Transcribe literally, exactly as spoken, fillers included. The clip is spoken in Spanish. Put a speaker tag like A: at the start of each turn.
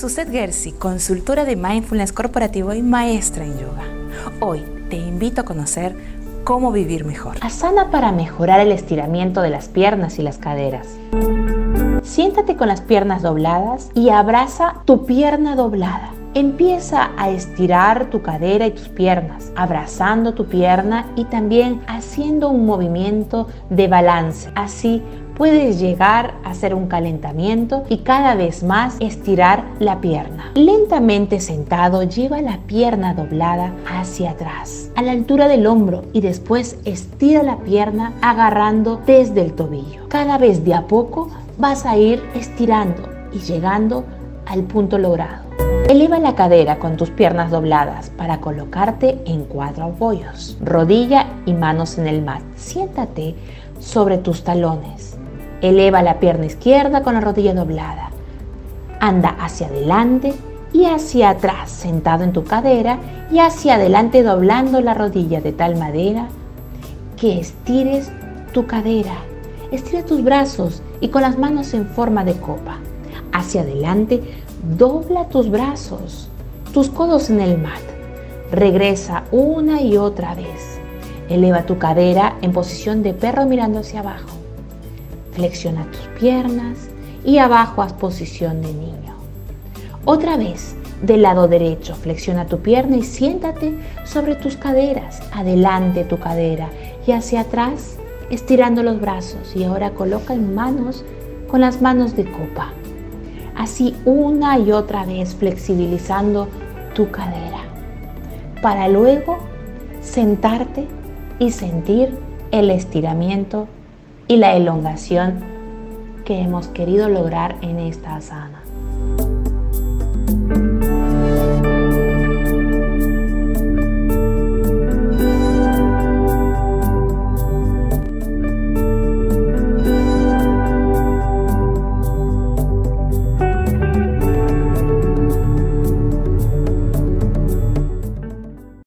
A: Suzette Gersi, consultora de Mindfulness corporativo y maestra en yoga. Hoy te invito a conocer cómo vivir mejor.
B: Asana para mejorar el estiramiento de las piernas y las caderas. Siéntate con las piernas dobladas y abraza tu pierna doblada. Empieza a estirar tu cadera y tus piernas, abrazando tu pierna y también haciendo un movimiento de balance. Así puedes llegar a hacer un calentamiento y cada vez más estirar la pierna. Lentamente sentado, lleva la pierna doblada hacia atrás, a la altura del hombro, y después estira la pierna agarrando desde el tobillo. Cada vez de a poco vas a ir estirando y llegando al punto logrado. Eleva la cadera con tus piernas dobladas para colocarte en cuatro apoyos, rodilla y manos en el mat. Siéntate sobre tus talones. Eleva la pierna izquierda con la rodilla doblada. Anda hacia adelante y hacia atrás, sentado en tu cadera, y hacia adelante doblando la rodilla de tal manera que estires tu cadera. Estira tus brazos y con las manos en forma de copa. Hacia adelante, dobla tus brazos, tus codos en el mat. Regresa una y otra vez. Eleva tu cadera en posición de perro mirando hacia abajo. Flexiona tus piernas y abajo haz posición de niño. Otra vez, del lado derecho, flexiona tu pierna y siéntate sobre tus caderas. Adelante tu cadera y hacia atrás, estirando los brazos. Y ahora coloca en manos con las manos de copa. Así una y otra vez flexibilizando tu cadera, para luego sentarte y sentir el estiramiento y la elongación que hemos querido lograr en esta asana.